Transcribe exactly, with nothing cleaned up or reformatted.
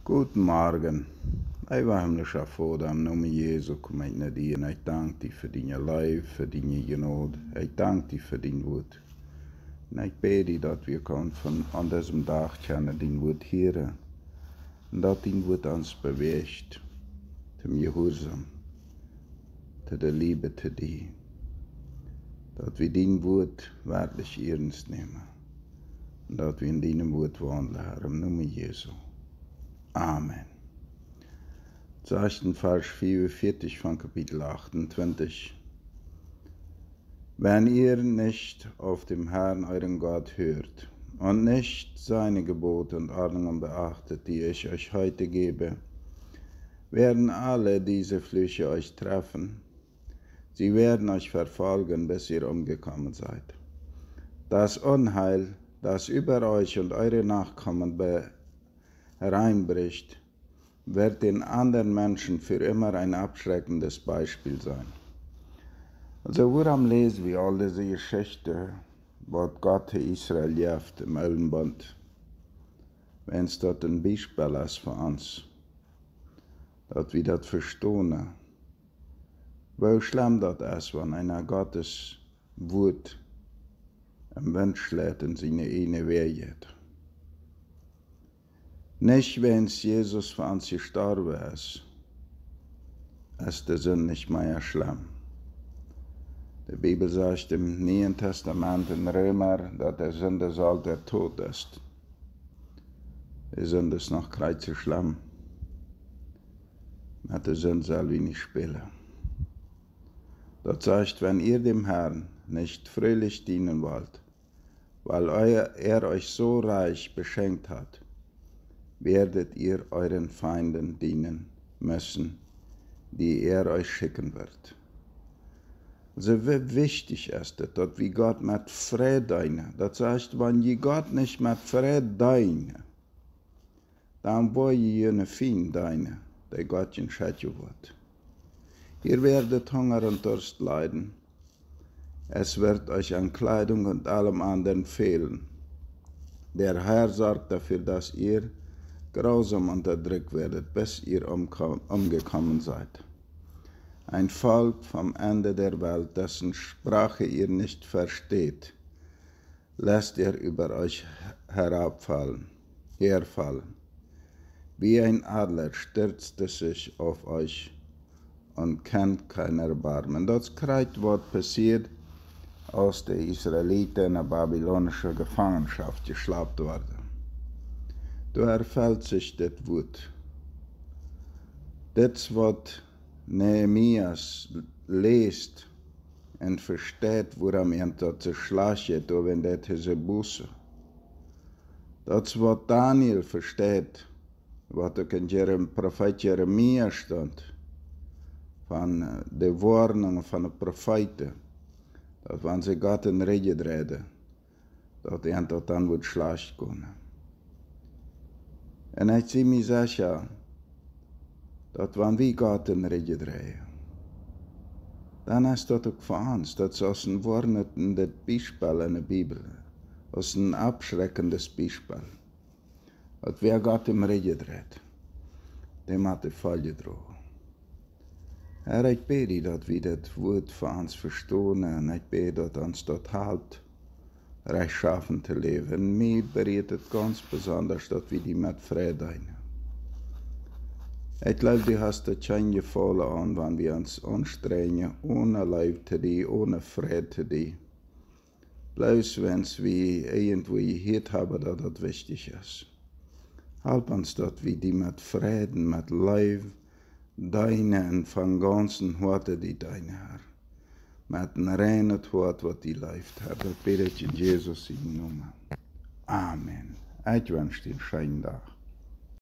Guten Morgen. Ik wil hem dus afvoeren am Namen Jesu kom ik naar die en ik dank die voor die leven, voor die genade. Ik dank die voor die woord. En ik bid die dat we kunnen van aan diesem dag kennen die woord hören. En dat die woord ons beweegt, zum Gehorsam, zu der Liebe zu dir. Dat we die woord werkelijk ernst nemen. En dat we in die woord wandelen, Herr, im Namen Jesu. Amen. Sagt in Vers vierundvierzig von Kapitel achtundzwanzig. Wenn ihr nicht auf den Herrn euren Gott hört und nicht seine Gebote und Ordnungen beachtet, die ich euch heute gebe, werden alle diese Flüche euch treffen. Sie werden euch verfolgen, bis ihr umgekommen seid. Das Unheil, das über euch und eure Nachkommen hereinbricht, wird den anderen Menschen für immer ein abschreckendes Beispiel sein. Also woran lesen wir all diese Geschichte, was Gott Israel gibt im Alten Bund, wenn es dort ein Beispiel ist für uns, dass wir das verstehen, wie schlimm das ist, wenn einer Gottes Wut im Wind schlägt und seine eine Wege. Nicht, wenn Jesus für uns gestorben ist, ist der Sinn nicht mehr schlimm. Die Bibel sagt im Neuen Testament in Römer, dass der Sünde sagt, der Tod ist. Die Sünde ist noch kreuzig schlimm. Mit der Sünde soll wir nicht spielen. Das sagt, wenn ihr dem Herrn nicht fröhlich dienen wollt, weil er euch so reich beschenkt hat, werdet ihr euren Feinden dienen müssen, die er euch schicken wird. Also wie wichtig ist es, dass wir Gott mit Frieden dienen. Das heißt, wenn ihr Gott nicht mit Frieden dienen, dann wollt ihr einen Feind dienen, der Gott in Schätze wird. Ihr werdet Hunger und Durst leiden. Es wird euch an Kleidung und allem anderen fehlen. Der Herr sorgt dafür, dass ihr grausam unterdrückt werdet, bis ihr umgekommen seid. Ein Volk vom Ende der Welt, dessen Sprache ihr nicht versteht, lässt ihr über euch herabfallen, herfallen. Wie ein Adler stürzt es sich auf euch und kennt kein Erbarmen. Das Kreuzwort passiert, als die Israeliten in der babylonischen Gefangenschaft geschleppt wurden. Da erfällt sich das Wut. Das, was Nehemias liest und versteht, woran er das zerschlägt, wenn das ist eine Buße. Das, was Daniel versteht, was auch in Jerem, Prophet Jeremia stand, von den Warnungen von den Propheten, dass wenn sie Gott in Rede reden, dass er das dann wird schlecht kommen. Und ich bin mir sicher, dass wenn wir Gott in Rede drehen, dann ist das auch für uns, das ist aus ein warnendes Beispiel in der Bibel, aus ein abschreckendes Beispiel. Dass wer Gott in Rede dreht, dem hat die Falle drohen. Herr, ich bete, dass wir das Wort für uns verstehen und ich bete, dass uns das halt rechtschaffen zu leben. Mir bereitet ganz besonders, dass wir die mit Frieden dienen. Ich glaube, du hast das schon gefallen an, wenn wir uns anstrengen, ohne Leib zu dir, ohne Frieden zu dir. Bloß wenn wir irgendwo gehört haben, dass das wichtig ist. Halb uns, dass wir die mit Frieden, mit Leib, deine und von ganzen Worten die deine, Herr. Met een reine woord wat die leeft, Herr. Dat bid ik in Jesus' Namen. Amen. Ik wens je een schönen Dag.